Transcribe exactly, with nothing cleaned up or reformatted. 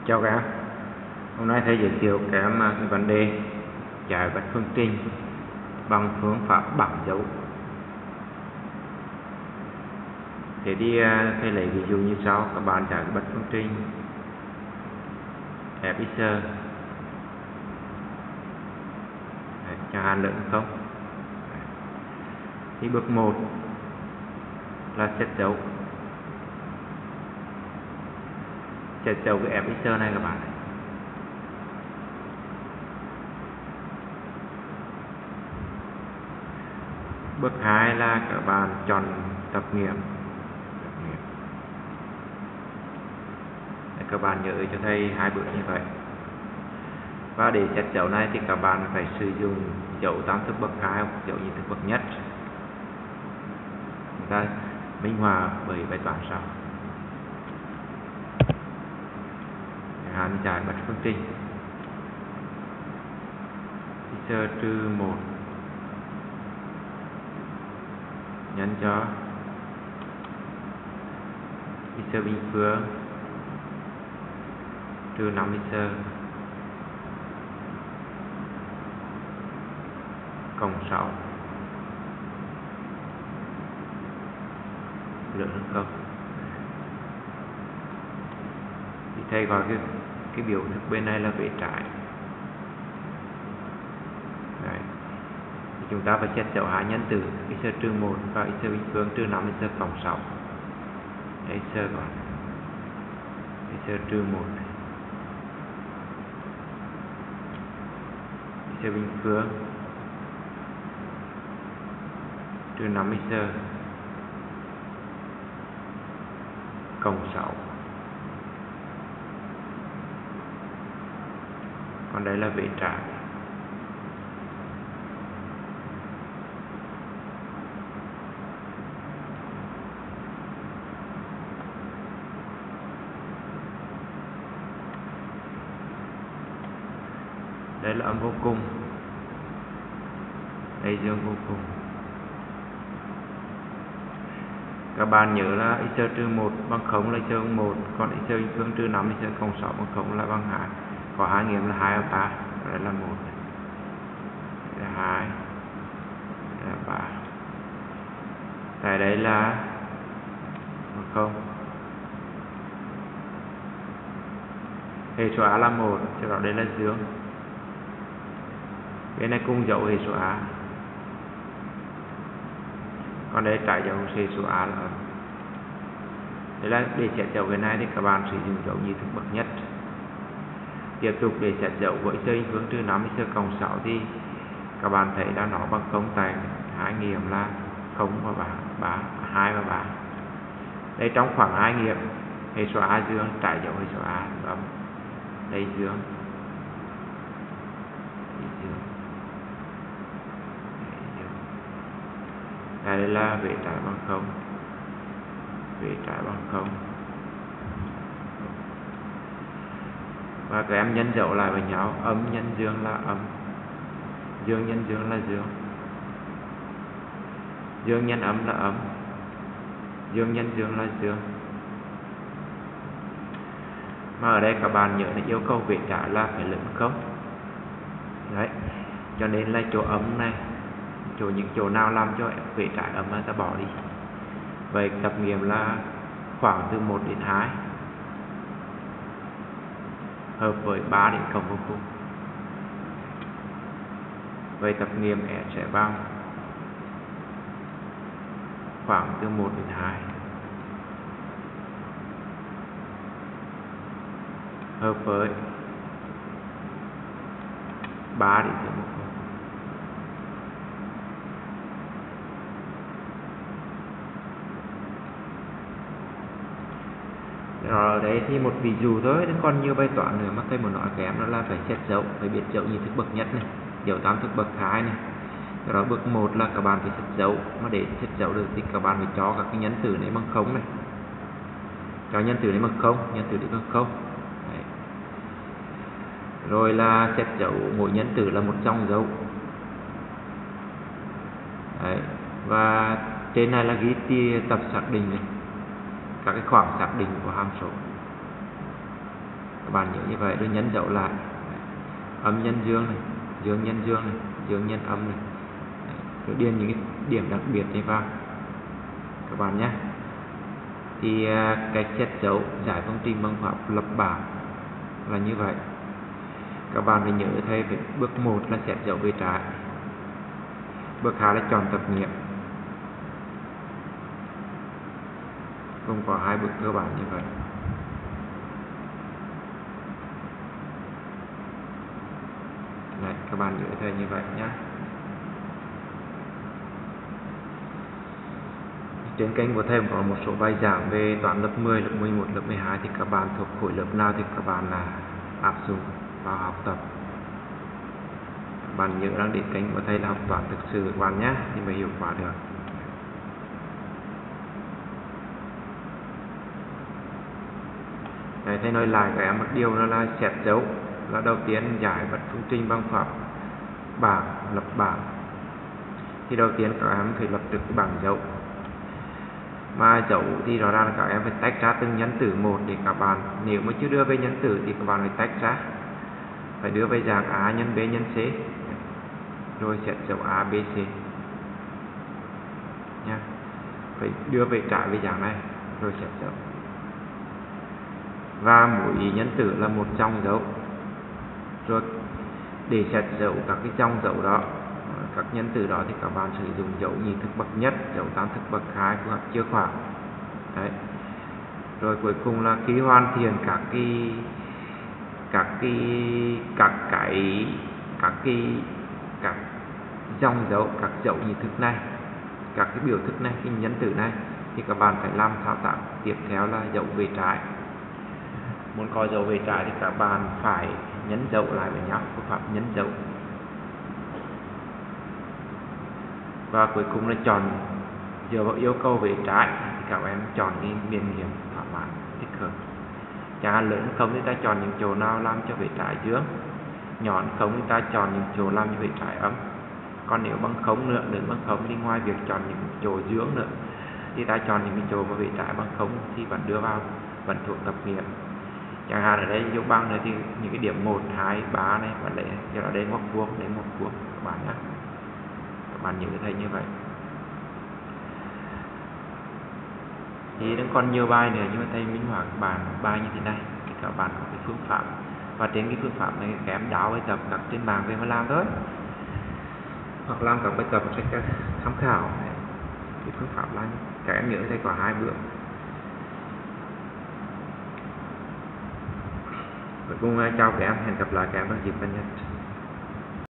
Chào các em, hôm nay thầy giới thiệu các em cái vấn đề giải bật phương trình bằng phương pháp bảng dấu. Thế thì thầy lấy ví dụ như sau: các bạn giải bật phương trình fx chẳng hạn lớn không. Thì bước một là xét dấu xét dấu cái fx này các bạn. Bước hai là các bạn chọn tập nghiệm. Các bạn nhớ cho thầy hai bước như vậy. Và để xét dấu này thì các bạn phải sử dụng dấu tam thức bậc hai hoặc dấu nhị thức bậc nhất. Chúng ta minh họa bởi bài toán sau. Chẳng hạn giải bật phương trình x trừ một nhân cho x bình phương trừ năm x cộng sáu lớn hơn không. Thì thầy gọi cái cái biểu thức bên này là vế trái. Đấy. Thì chúng ta phải xét dấu hai nhân tử x trừ một và x bình phương trừ năm x cộng sáu. Đấy, x còn x trừ một x bình phương trừ năm x cộng sáu. Còn đây là vế trái. Đây là âm vô cùng, đây dương vô cùng. Các bạn nhớ là x trừ một bằng không là x bằng một, còn x bình phương trừ năm x cộng sáu bằng không là bằng hai. Có hai nghiệm là hai và ba, đây là một, đây là hai, đây là ba. Tại đây là bằng không. Hệ số A là một, cho đó đây là dương. Bên này cùng dấu hệ số A. Còn đây trái dấu hệ số A là âm. Thế là để xét dấu cái này thì các bạn sử dụng dấu nhị thức bậc nhất. Tiếp tục để xét dấu với x bình phương trừ năm x cộng sáu thì các bạn thấy là nó bằng không tại hai nghiệm là không và ba, ba, hai và ba. Đây trong khoảng hai nghiệm hệ số A dương, trái dấu hệ số A âm. Đây dương. Đây dương. Đây là vế trái bằng không, vế trái bằng không. Và các em nhân dấu lại với nhau, âm nhân dương là âm, dương nhân dương là dương, dương nhân âm là âm, dương nhân dương là dương. Mà ở đây các bạn nhớ là yêu cầu vế trái là phải lớn không. Đấy, cho nên là chỗ âm này, chỗ những chỗ nào làm cho vế trái âm ta bỏ đi. Vậy tập nghiệm là khoảng từ một đến hai hợp với ba đến cộng vô cùng. Vậy tập nghiệm S sẽ bằng khoảng từ một đến hai hợp với ba đến cộng vô cùng. Rồi ở đây thì một ví dụ thôi, còn nhiều bài toán nữa mà thầy muốn nói kém đó là phải xét dấu, phải biết dấu nhị thức bậc nhất này, dấu tam thức bậc hai này. Đó bước một là các bạn phải xét dấu, mà để xét dấu được thì các bạn phải cho các cái nhân tử này bằng không này, cho nhân tử này bằng không, nhân tử này bằng không. Đấy. Rồi là xét dấu mỗi nhân tử là một dòng dấu. Đấy. Và trên này là ghi thì tập xác định này, các cái khoảng xác định của hàm số. bạn nhớ như vậy, rồi nhân dấu lại âm nhân dương này, dương nhân dương này, dương nhân âm này, rồi điền những cái điểm đặc biệt này vào các bạn nhé. Thì cách set dấu giải phương trình bằng pháp lập bảng là như vậy. Các bạn phải nhớ thay về bước một là set dấu về trái, bước hai là chọn tập nghiệm. Không có hai bước cơ bản như vậy. Đấy, các bạn nhớ thay như vậy nhé. Trên kênh của thầy có một số bài giảng về toán lớp mười, lớp mười một, lớp mười hai thì các bạn thuộc khối lớp nào thì các bạn là áp dụng vào học tập. Các bạn nhớ rằng đến kênh của thầy là học toán thực sự các bạn nhé, thì mới hiệu quả được. Đấy, thầy nói lại các em một điều đó là set dấu là đầu tiên giải vật phương trình bằng pháp bảng, lập bảng. Thì đầu tiên các em phải lập được cái bảng dấu. Mà dấu thì rõ ràng các em phải tách ra từng nhân tử một để các bạn, nếu mà chưa đưa về nhân tử thì các bạn phải tách ra, phải đưa về dạng A nhân B nhân C, rồi set dấu A, B, C nha. Phải đưa về trái về dạng này rồi set dấu. Và mỗi nhân tử là một dòng dấu. Rồi để set dấu các cái dòng dấu đó, các nhân tử đó thì các bạn sử dụng dấu nhị thức bậc nhất, dấu tam thức bậc hai hoặc chưa khoảng. Đấy. Rồi cuối cùng là khi hoàn thiện các cái các cái các cái các cái các dòng dấu, các dấu nhị thức này, các cái biểu thức này, cái nhân tử này thì các bạn phải làm thao tác tiếp theo là dấu về trái. Muốn coi dấu về trái thì các bạn phải nhấn dấu lại với nhau, phương pháp nhấn dấu. Và cuối cùng là chọn dựa vào yêu cầu về trái thì các em chọn cái miền hiểm thỏa mãn thích hợp. Chẳng hạn lớn không thì ta chọn những chỗ nào làm cho về trái dương, nhọn không thì ta chọn những chỗ làm cho về trái ấm. Còn nếu bằng không nữa, lớn bằng không thì ngoài việc chọn những chỗ dương nữa thì ta chọn những cái chỗ mà về trái bằng không thì vẫn đưa vào, vẫn thuộc tập nghiệm. Chẳng hạn ở đây dấu băng này thì những cái điểm một, hai, ba này vẫn lấy cho nó đến ngoặc vuông, đến ngoặc vuông các bạn nhé. Các bạn nhớ thấy như vậy. Thì vẫn còn nhiều bài nữa nhưng mà thầy minh họa các bạn bài như thế này thì các bạn có cái phương pháp, và trên cái phương pháp này các em đáo bài tập các trên mạng về mà làm thôi, hoặc làm các bài tập sẽ tham khảo. Cái phương pháp là các em nhớ thầy có hai bước. Cuối cùng chào các em, hẹn gặp lại các em trong dịp gần nhất.